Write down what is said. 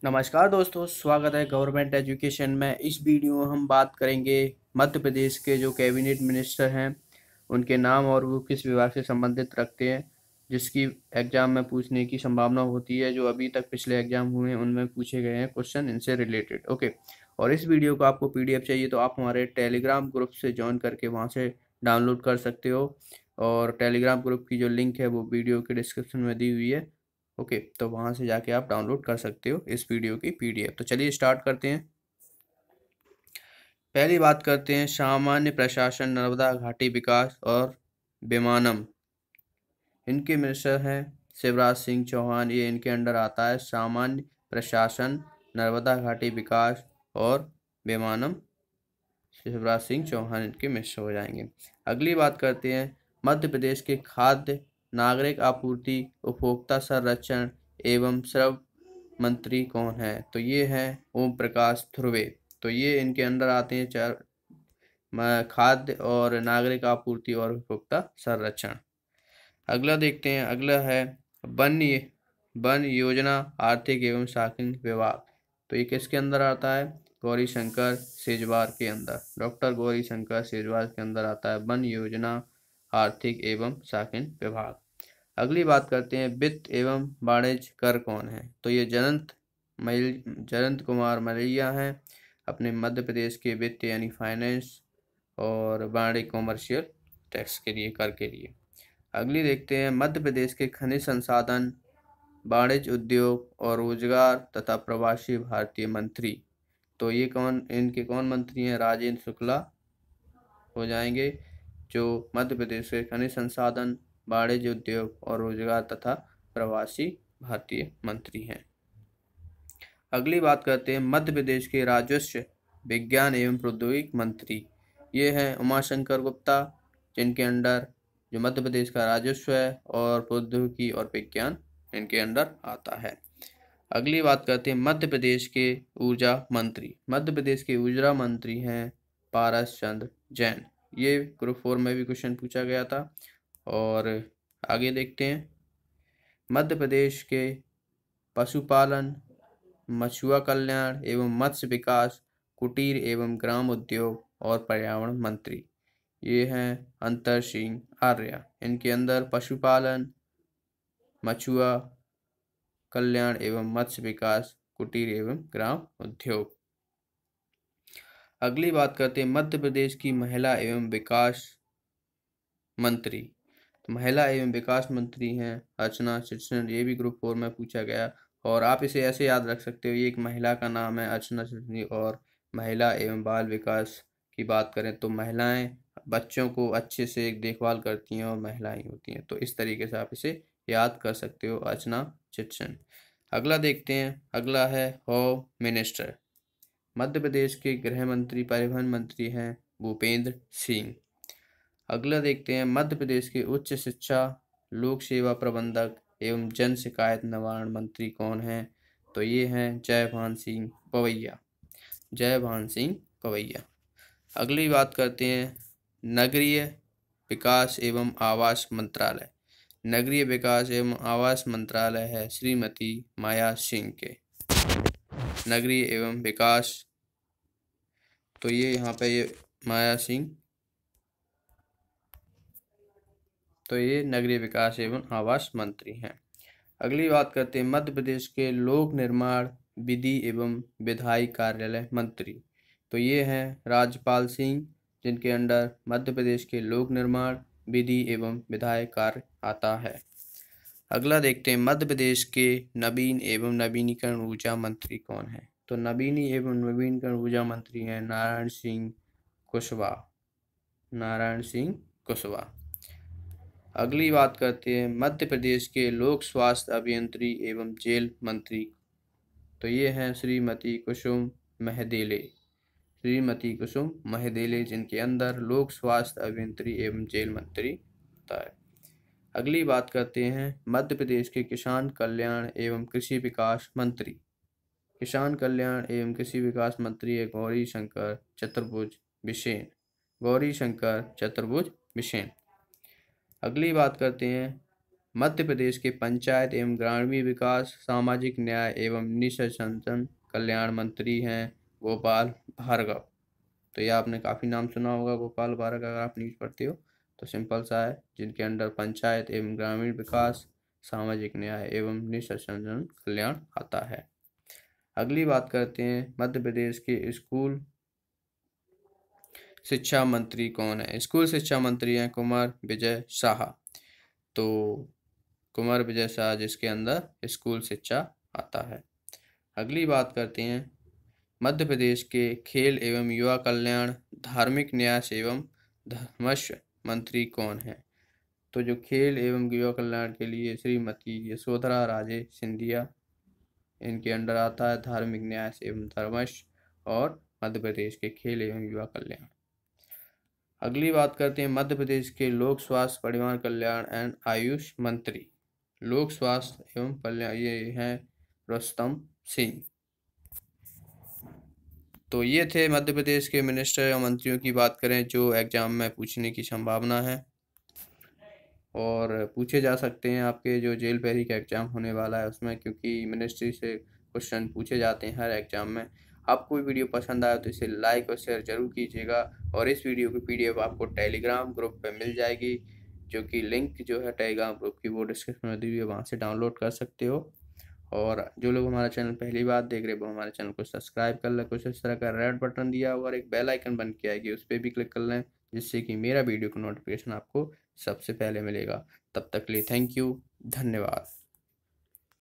नमस्कार दोस्तों, स्वागत है गवर्नमेंट एजुकेशन में। इस वीडियो में हम बात करेंगे मध्य प्रदेश के जो कैबिनेट मिनिस्टर हैं उनके नाम और वो किस विभाग से संबंधित रखते हैं, जिसकी एग्जाम में पूछने की संभावना होती है। जो अभी तक पिछले एग्जाम हुए हैं उनमें पूछे गए हैं क्वेश्चन इनसे रिलेटेड। ओके। और इस वीडियो को आपको पीडीएफ चाहिए तो आप हमारे टेलीग्राम ग्रुप से ज्वाइन करके वहाँ से डाउनलोड कर सकते हो। और टेलीग्राम ग्रुप की जो लिंक है वो वीडियो के डिस्क्रिप्शन में दी हुई है। ओके, तो वहाँ से जाके आप डाउनलोड कर सकते हो इस वीडियो की पीडीएफ। तो चलिए स्टार्ट करते हैं। पहली बात करते हैं सामान्य प्रशासन, नर्मदा घाटी विकास और विमानन। इनके मिनिस्टर हैं शिवराज सिंह चौहान। ये इनके अंडर आता है सामान्य प्रशासन, नर्मदा घाटी विकास और विमानन। शिवराज सिंह चौहान इनके मिनिस्टर हो जाएंगे। अगली बात करते हैं मध्य प्रदेश के खाद्य, नागरिक आपूर्ति, उपभोक्ता संरक्षण एवं श्रम मंत्री कौन है? तो ये हैं ओम प्रकाश ध्रुवे। तो ये इनके अंदर आते हैं चार, खाद्य और नागरिक आपूर्ति और उपभोक्ता संरक्षण। अगला देखते हैं, अगला है वन योजना, आर्थिक एवं सांख्यिकी विभाग। तो ये किसके अंदर आता है? गौरी शंकर शेजवार के अंदर। डॉक्टर गौरी शंकर शेजवार के अंदर आता है वन योजना, आर्थिक एवं सांख्यिकी विभाग। अगली बात करते हैं वित्त एवं वाणिज्य कर कौन है? तो ये जयंत कुमार मलैया हैं, अपने मध्य प्रदेश के वित्त यानी फाइनेंस और वाणिज्य कॉमर्शियल टैक्स के लिए, कर के लिए। अगली देखते हैं मध्य प्रदेश के खनिज संसाधन, वाणिज्य उद्योग और रोजगार तथा प्रवासी भारतीय मंत्री। तो ये इनके कौन मंत्री हैं? राजेंद्र शुक्ला हो जाएंगे, जो मध्य प्रदेश के खनिज संसाधन, वाणिज्य उद्योग और रोजगार तथा प्रवासी भारतीय मंत्री हैं। अगली बात करते हैं मध्य प्रदेश के राजस्व, विज्ञान एवं प्रौद्योगिकी मंत्री। ये हैं उमाशंकर गुप्ता, जिनके अंडर जो मध्य प्रदेश का राजस्व है और प्रौद्योगिकी और विज्ञान इनके अंडर आता है। अगली बात करते हैं मध्य प्रदेश के ऊर्जा मंत्री। मध्य प्रदेश के ऊर्जा मंत्री हैं पारस चंद्र जैन। ये ग्रुप 4 में भी क्वेश्चन पूछा गया था। और आगे देखते हैं मध्य प्रदेश के पशुपालन, मछुआ कल्याण एवं मत्स्य विकास, कुटीर एवं ग्राम उद्योग और पर्यावरण मंत्री। ये हैं अंतर सिंह आर्य। इनके अंदर पशुपालन, मछुआ कल्याण एवं मत्स्य विकास, कुटीर एवं ग्राम उद्योग। अगली बात करते हैं मध्य प्रदेश की महिला एवं विकास मंत्री। तो महिला एवं विकास मंत्री हैं अर्चना चिटसन। ये भी ग्रुप 4 में पूछा गया और आप इसे ऐसे याद रख सकते हो, ये एक महिला का नाम है अर्चना चिटसन। और महिला एवं बाल विकास की बात करें तो महिलाएं बच्चों को अच्छे से देखभाल करती हैं और महिलाएं होती हैं। तो इस तरीके से आप इसे याद कर सकते हो, अर्चना चिटसन। अगला देखते हैं, अगला है होम मिनिस्टर। मध्य प्रदेश के गृह मंत्री, परिवहन मंत्री हैं भूपेंद्र सिंह। अगला देखते हैं मध्य प्रदेश के उच्च शिक्षा, लोक सेवा प्रबंधक एवं जन शिकायत निवारण मंत्री कौन हैं? तो ये हैं जयभान सिंह पवैया। जयभान सिंह पवैया। अगली बात करते हैं नगरीय विकास एवं आवास मंत्रालय। नगरीय विकास एवं आवास मंत्रालय है श्रीमती माया सिंह के। नगरीय एवं विकास, तो ये यहाँ पे ये माया सिंह, तो ये नगरीय विकास एवं आवास मंत्री हैं। अगली बात करते हैं मध्य प्रदेश के लोक निर्माण, विधि एवं विधायी कार्यालय मंत्री। तो ये हैं राजपाल सिंह, जिनके अंडर मध्य प्रदेश के लोक निर्माण, विधि एवं विधायी कार्य आता है। अगला देखते हैं मध्य प्रदेश के नवीन एवं नवीनीकरण ऊर्जा मंत्री कौन है? तो नवीन एवं नवीनीकरण ऊर्जा मंत्री हैं नारायण सिंह कुशवाहा। नारायण सिंह कुशवाहा। अगली बात करते हैं मध्य प्रदेश के लोक स्वास्थ्य अभियंत्री एवं जेल मंत्री। तो ये हैं श्रीमती कुसुम महदेले। श्रीमती कुसुम महदेले, जिनके अंदर लोक स्वास्थ्य अभियंत्री एवं जेल मंत्री होता है। अगली बात करते हैं मध्य प्रदेश के किसान कल्याण एवं कृषि विकास मंत्री। किसान कल्याण एवं कृषि विकास मंत्री है गौरी शंकर चतुर्भुज बिसेन। गौरी शंकर चतुर्भुज बिसेन। अगली बात करते हैं मध्य प्रदेश के पंचायत एवं ग्रामीण विकास, सामाजिक न्याय एवं निःसंतान कल्याण मंत्री हैं गोपाल भार्गव। तो ये आपने काफ़ी नाम सुना होगा गोपाल भार्गव, अगर आप न्यूज़ पढ़ते हो तो सिंपल सा है, जिनके अंडर पंचायत एवं ग्रामीण विकास, सामाजिक न्याय एवं निःसंतान कल्याण आता है। अगली बात करते हैं, मध्य प्रदेश के स्कूल शिक्षा मंत्री कौन है। स्कूल शिक्षा मंत्री हैं कुंवर विजय शाह। तो कुंवर विजय शाह जिसके अंदर स्कूल शिक्षा आता है। अगली बात करते हैं, मध्य प्रदेश के खेल एवं युवा कल्याण, धार्मिक न्यास एवं धर्मस्व मंत्री कौन है। तो जो खेल एवं युवा कल्याण के लिए श्रीमती यशोधरा राजे सिंधिया, इनके अंडर आता है धार्मिक न्यास एवं धर्मस्व और मध्य प्रदेश के खेल एवं युवा कल्याण। अगली बात करते हैं, मध्य प्रदेश के लोक स्वास्थ्य परिवार कल्याण एवं आयुष मंत्री। लोक स्वास्थ्य एवं कल्याण ये हैं रुस्तम सिंह। तो ये थे मध्य प्रदेश के मिनिस्टर या मंत्रियों की बात करें जो एग्जाम में पूछने की संभावना है और पूछे जा सकते हैं आपके जो जेल पैरी का एग्ज़ाम होने वाला है उसमें, क्योंकि मिनिस्ट्री से क्वेश्चन पूछे जाते हैं हर एग्ज़ाम में। आपको वीडियो पसंद आया तो इसे लाइक और शेयर जरूर कीजिएगा और इस वीडियो की PDF आपको टेलीग्राम ग्रुप पे मिल जाएगी, जो कि लिंक जो है टेलीग्राम ग्रुप की वो डिस्क्रिप्शन में दी हुई है, वहाँ से डाउनलोड कर सकते हो। और जो लोग हमारा चैनल पहली बार देख रहे हैं वो हमारे चैनल को सब्सक्राइब कर लें। कुछ इस तरह का रेड बटन दिया हुआ और एक बेल आइकन बन के आएगी, उस पर भी क्लिक कर लें, जिससे कि मेरा वीडियो का नोटिफिकेशन आपको सबसे पहले मिलेगा। तब तक के लिए थैंक यू, धन्यवाद।